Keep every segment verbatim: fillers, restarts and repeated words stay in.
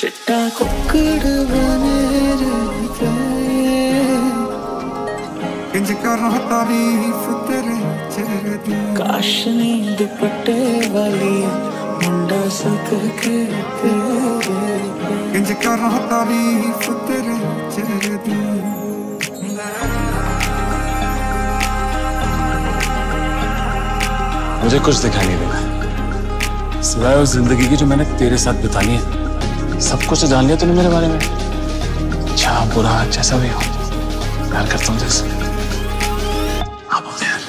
चिट्टा कुक्कड़ बने रहते इंज कर तारीफ तेरे चेहरे दी काश नींद दुपट्टे वाली मुंडा सक के तेरे इंज कर तारीफ तेरे चेहरे दी। मुझे कुछ दिखाई नहीं देगा सिवाय उस जिंदगी की जो मैंने तेरे साथ बितानी है। सब कुछ जान लिया तूने मेरे बारे में, अच्छा बुरा जैसा भी हो प्यार करता हूँ जैसे। हाँ बोल यार।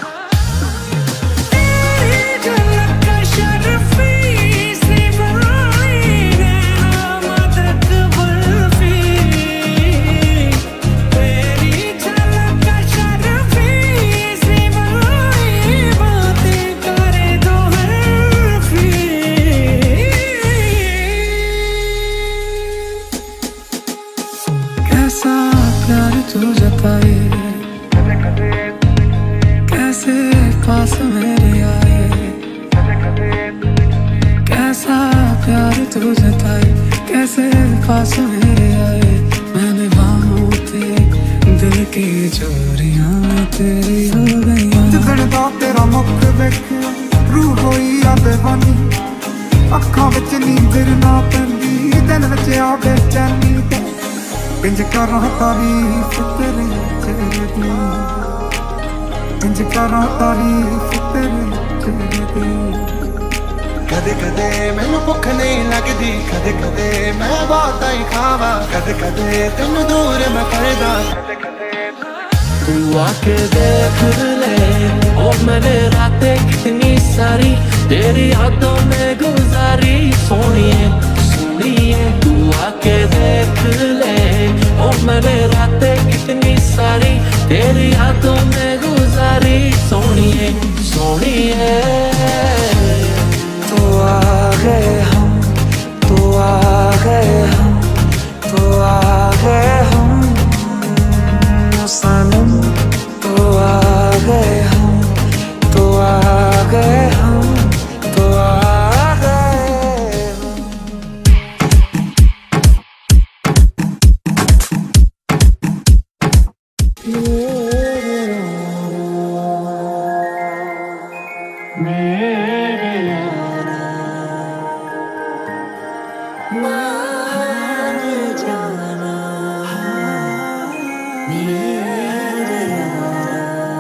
कैसा प्यार तू जताए, कैसे पास मेरे आए, कैसा प्यार तू जताए, कैसे पास मेरे आए। मैंने बाहों ते दिल की चोरियां तेरी हो गई। जिदन दा तेरा मुख देखे रूह होई आ बेवानी, अखां विच नींदर ना पैंदी दिल विच आ बेचैनी। इंज कर तारीफ तेरे चेहरे दी, इंज कर तारीफ तेरे चेहरे दी। कदे कदे मैनू भुख नहीं लगदी, कदे कदे मैं बहुत ही खावा, कदे कदे तेनू दूर मैं करदा। तू आके देख ले ओ मैंने रातें कितनी सारी तेरी यादों में गुजारी। सोनिए सोनिए तू आके देख ले ओ मैंने रातें कितनी सारी तेरी यादों में गुजारी। सोनिए सोनिए तो आ गए हम, तो आ गए हम, तो आ गए हम सनम, तो आ गए हम, तो आ गए हम, तो आ गए हम। मेरे यारा मान जाना, मेरे यारा।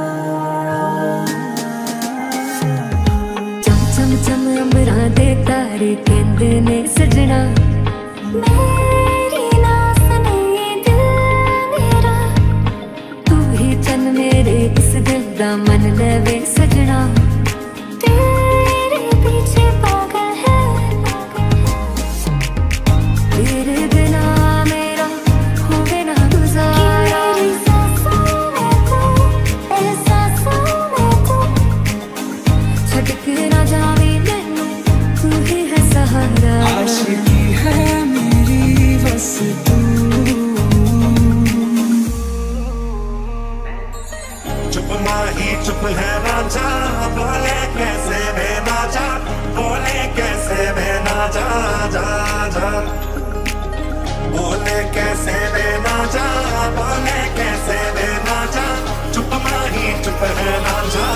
चम चम चम अंबरां दे तारे कहंदे ने सजना, मेरी नास नहीं दिल मेरा। तू ही चन मेरे इस दिल दा मन लवे सजना, तेरे पीछे पागल है। तेरे बिना मेरा होवे ना गुजारा। मेरी सांसों में तू, एहसासों में तू, छटक ना जावे मैनू, तू ही है सहारा। आशिकी है मेरी बस तू, चुप माही चुप है राजा, बोले कैसे बेना जा, बोले कैसे बेना जा जा जा, बोले कैसे बेना जा, बोले कैसे बेना जा। चुप माही चुप है राजा।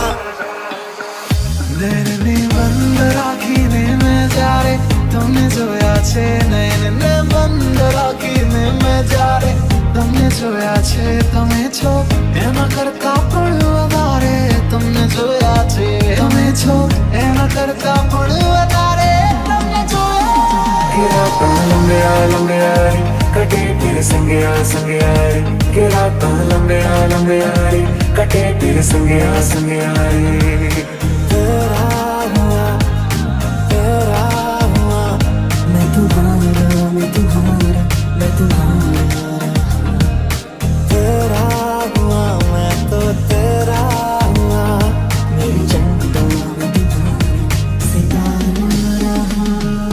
नैने बंद राखीने में जा रे तुमने जोया छे, नैने बंद राखीने में जा रे तुमने जोया छे। તમે છો એના કરતા પણ વધારે, તમને જોયા છે તમે છો એના કરતા પણ વધારે, તમને જોયા। કે રાਤਾਂ લંબિયા લંબિયા રે કટે તેરે સંગિયા સંગિયા રે, કે રાਤਾਂ લંબિયા લંબિયા રે કટે તેરે સંગિયા સંગિયા रे। तेरा हुआ तेरा हुआ मैं तुम्हारा, मैं तुम्हारा, मैं तुम्हारा। तेरा हुआ मैं तो तेरा हुआ, मेरी जन्नतों में तुम्हारा सितारा रहा।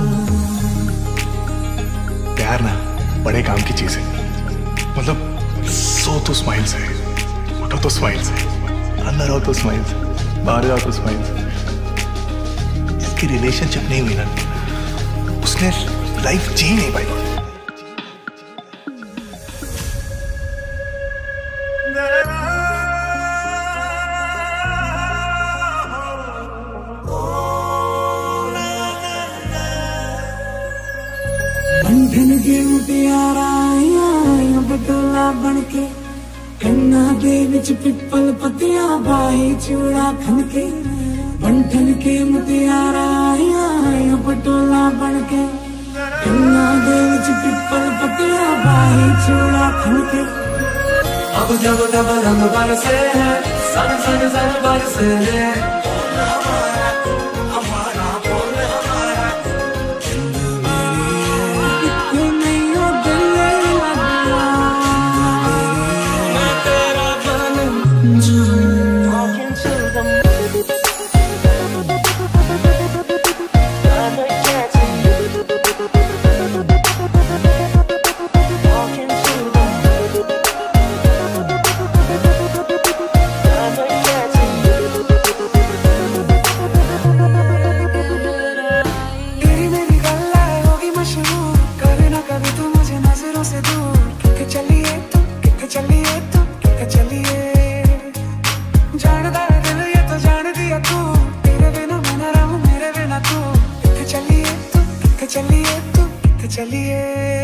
प्यार ना बड़े काम की चीज है, मतलब सो तो स्माइल से, उठो तो स्माइल से, अंदर आओ तो स्माइल से, बाहर जाओ तो स्माइल से। इसकी रिलेशनशिप नहीं हुई ना, उसने लाइफ जी नहीं पाई। रंगे मुटियारा आईया बटोला बनके कन्ना दे विच पिपल पतियां बाई चूड़ा खनके बंठन के मुटियारा आईया बटोला बनके कन्ना दे विच पिपल पतियां बाई चूड़ा खनके। अब जब जब रंग बरसे है सन सन सन बरसे है हमारा बोल हमारा जिंद मेरी क्यों नहीं हो दिल लगा मैं तेरा बन जाऊं walking to the चलिए तू किथे चलिए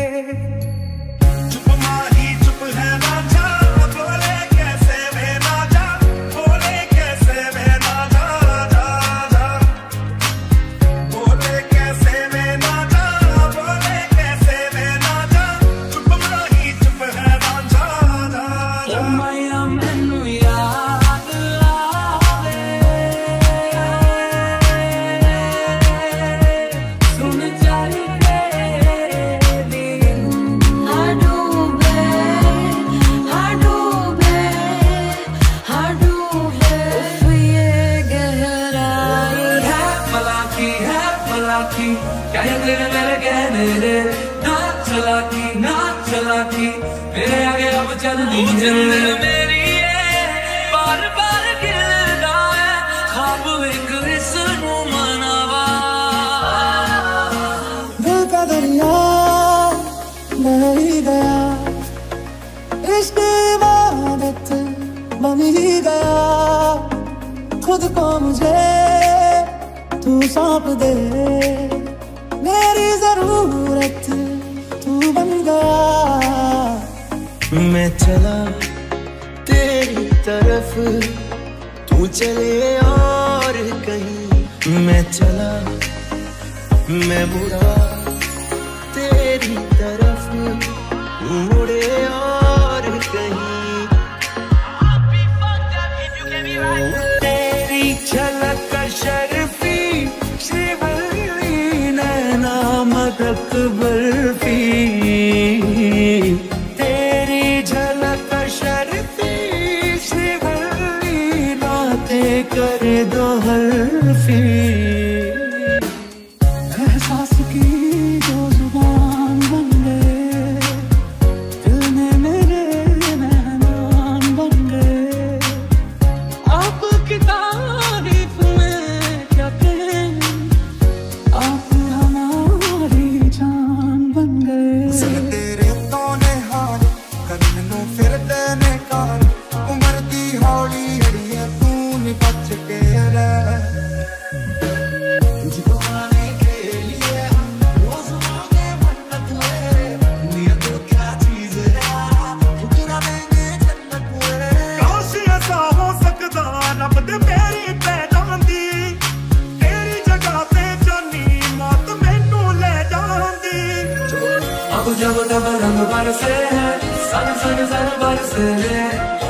चुप माही चुप है ना जा बोले कैसे मैं ना जा बोले कैसे मैं ना जा जा जा बोले कैसे मैं ना जा बोले कैसे मैं ना जा चुप माही चुप है ना जा जा जा माया मैनू याद आवे सुन जाई क्या मेरे मेरे कहने रे ना चलाकी ना चलाकी मेरे आगे अब चल दी मेरी बार बार गिरना है ख्वाब एक इसनू मनावा दिल का दरिया बह ही गया इश्क इबादत बन ही गया खुद को मुझे तू सौंप दे मेरी जरूरत तू बन गया मैं चला तेरी तरफ तू चले और कहीं मैं चला मैं मुड़ा तेरी तरफ तू मुड़े और कहीं तेरी झलक शर्फी श्रीवल्ली नैना मदक बर्फी तेरी झलक शर्फी श्रीवल्ली बातें कर दो हल्फी एहसास की जो जुबान बन गए दिल में मेरे मेहमान बन गए आपकी तारीफ में क्या कहें आप हमारी जान बन गए तेरे तो ने हार करन नू फिर देने कार उम्र दी हौली हड़िए तू नी बच के रह तुझको आने के लिए रोज मांगे मन्नत है नियत क्या चीज है ठुकरा देंगे जन्नत है काश ऐसा हो सकदा रब दे मेरी पै जांदी तेरी जगह ते जानी मौत मैनू ले जांदी अब जब जब रंग बरसे है सन सन सन बरसे है